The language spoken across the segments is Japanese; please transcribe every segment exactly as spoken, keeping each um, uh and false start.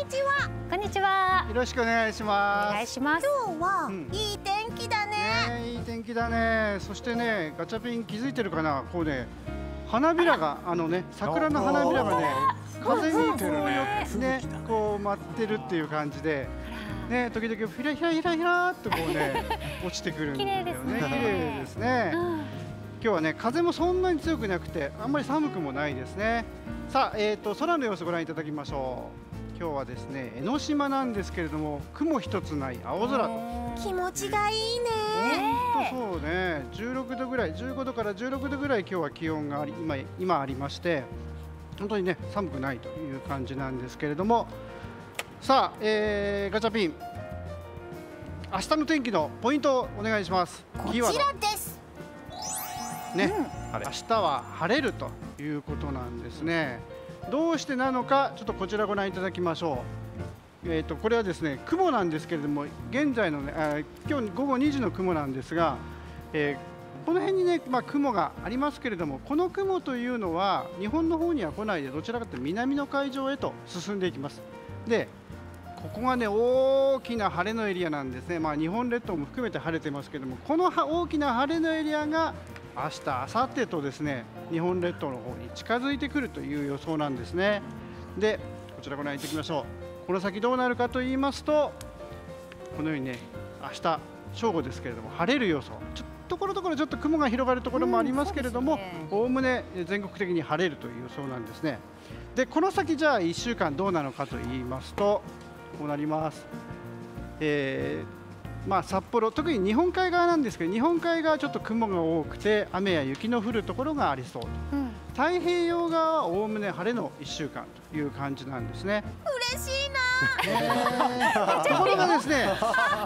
ちは。 こんにちは。 よろしくお願いします。 お願いします。 今日は、 うん、 いい天気だね。 ね、いい天気だね。そしてね、ガチャピン気づいてるかな、こうね、花びらがあのね、桜の花びらがね、風にこうよってね、こう舞ってるっていう感じで。ね、時々ひらひらひらひらっとこうね、落ちてくるんだよね。綺麗ですね。今日はね、風もそんなに強くなくて、あんまり寒くもないですね。さあ、えっと空の様子ご覧いただきましょう。今日はですね、江ノ島なんですけれども、雲一つない青空と。 気持ちがいいね。 本当そうね、じゅうろくどぐらい、じゅうごどからじゅうろくどぐらい今日は気温があり、今今ありまして、本当にね寒くないという感じなんですけれども。さあ、えー、ガチャピン、明日の天気のポイントをお願いします。 こちらです。 ね、うん、明日は晴れるということなんですね。どうしてなのか、ちょっとこちらご覧いただきましょう。えーと、これはですね、雲なんですけれども、現在のね、あ今日午後にじの雲なんですが、えー、この辺にね、まあ、雲がありますけれども、この雲というのは日本の方には来ないで、どちらかというと南の海上へと進んでいきます。で、ここがね、大きな晴れのエリアなんですね。まあ、日本列島も含めて晴れてますけども、この大きな晴れのエリアが明日、明後日とですね、日本列島の方に近づいてくるという予想なんですね。で、こちらご覧いただきましょう。この先どうなるかと言いますと、このようにね、明日正午ですけれども晴れる予想。ちょっところどころちょっと雲が広がるところもありますけれども、おおむね全国的に晴れるという予想なんですね。で、この先じゃあいっしゅうかんどうなのかと言いますと、こうなります。えーまあ、札幌、特に日本海側なんですけど、日本海側はちょっと雲が多くて雨や雪の降るところがありそうと、うん、太平洋側はおおむね晴れのいっしゅうかんという感じなんですね。 嬉しいな。 ところがですね、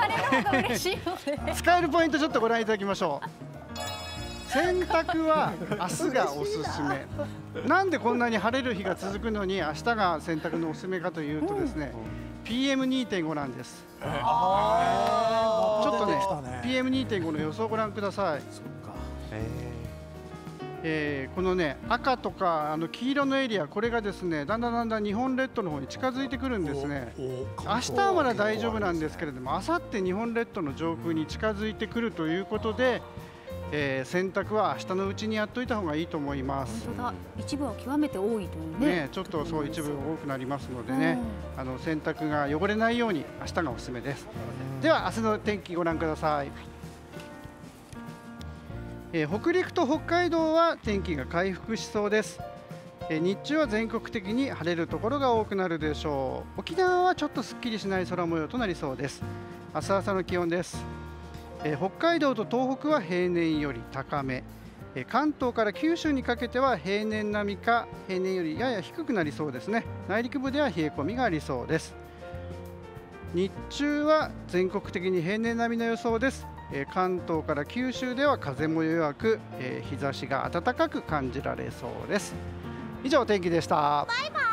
使えるポイントちょっとご覧いただきましょう。洗濯は明日がおすすめ。なんでこんなに晴れる日が続くのに明日が洗濯のおすすめかというとですね、うん、ピーエムにてんご なんです。ちょっとね ピーエムにてんご の予想をご覧ください。えー、このね、赤とかあの黄色のエリア、これがですね、だんだんだんだん日本列島の方に近づいてくるんですね。明日はまだ大丈夫なんですけれども、明後日日本列島の上空に近づいてくるということで、えー、洗濯は明日のうちにやっといた方がいいと思います。 本当だ、一部は極めて多いという ね, ねちょっとそう一部多くなりますのでね、うん、あの洗濯が汚れないように明日がおすすめです。では明日の天気ご覧ください。えー、北陸と北海道は天気が回復しそうです。えー、日中は全国的に晴れるところが多くなるでしょう。沖縄はちょっとすっきりしない空模様となりそうです。明日朝の気温です。えー、北海道と東北は平年より高め、えー、関東から九州にかけては平年並みか平年よりやや低くなりそうですね。内陸部では冷え込みがありそうです。日中は全国的に平年並みの予想です。えー、関東から九州では風も弱く、えー、日差しが暖かく感じられそうです。以上、天気でした。 バイバイ。